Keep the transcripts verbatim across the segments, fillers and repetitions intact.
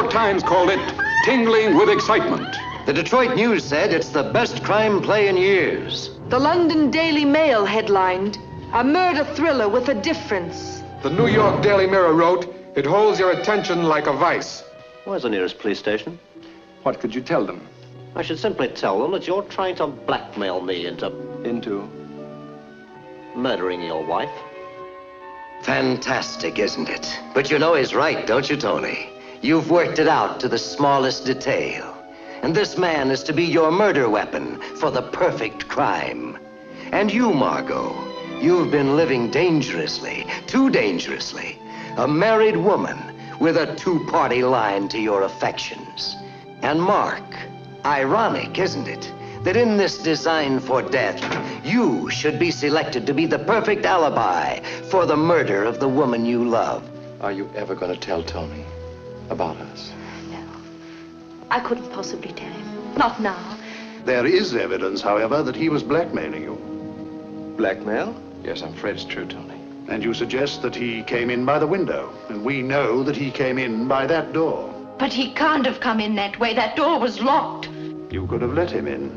Times called it tingling with excitement. The Detroit News said it's the best crime play in years. The London Daily Mail headlined, "A murder thriller with a difference." The New York Daily Mirror wrote, "It holds your attention like a vice." Where's the nearest police station? What could you tell them? I should simply tell them that you're trying to blackmail me into... Into? murdering your wife. Fantastic, isn't it? But you know he's right, don't you, Tony? You've worked it out to the smallest detail. And this man is to be your murder weapon for the perfect crime. And you, Margot, you've been living dangerously, too dangerously. A married woman with a two-party line to your affections. And Mark, ironic, isn't it? That in this design for death, you should be selected to be the perfect alibi for the murder of the woman you love. Are you ever going to tell Tony about us? No. I couldn't possibly tell him. Not now. There is evidence, however, that he was blackmailing you. Blackmail? Yes, I'm afraid it's true, Tony. And you suggest that he came in by the window. And we know that he came in by that door. But he can't have come in that way. That door was locked. You could have let him in.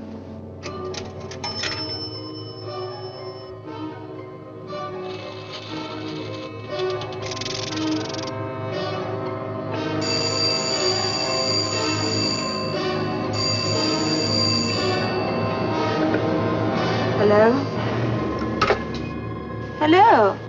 Hello? Hello?